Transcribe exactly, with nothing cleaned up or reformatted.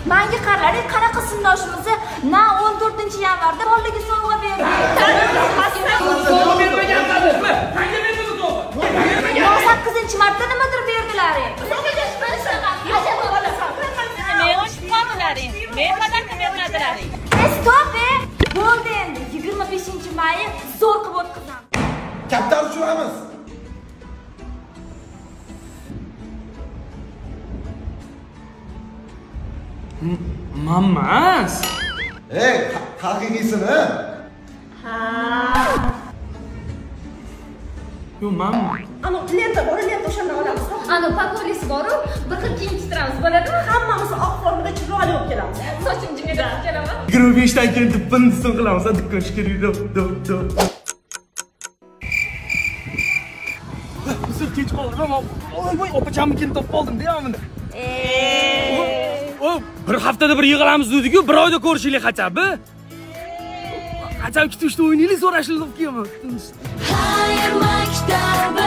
Menga qarang, qanaqa sindoshimizni na o'n to'rtinchi yanvarda bolaga sovg'a berdi. Sovg'a bermagan qadi. Qanday berdi sovg'a? o'n sakkizinchi martda nimadir berdilaring. Men chiqmadilaring. Men padakim bermadilaring. Stop! Bo'ldi endi. yigirma beshinchi may zo'r qilib o'tkazamiz. Kaptar uchiramiz. Mammas. Ey, haqiqiysini? Ha. Yo, mamma. Ana lenta bor, lenta o'shandan olamiz. Ana pakolisi bor-ku, bir xil kiyim tiktiramiz, bo'ladimi? Hammamiz oq formada chiroyli bo'lib kelamiz. Sochim jimida kelaman. yigirma beshdan keyin bindiston qilamiz, do'kon kerak. Dop, dop, dop. Biz kech qoldim. Voy, voy, opachamni kelib topib oldim, deyamini. Eee. O, bir haftada bir yig'ilamiz dedik-ku, bir oyda ko'rishinglar qachabi? Qachon kutishni o'ynaylik, so'rashinglar kelib kelma. Hayır maktab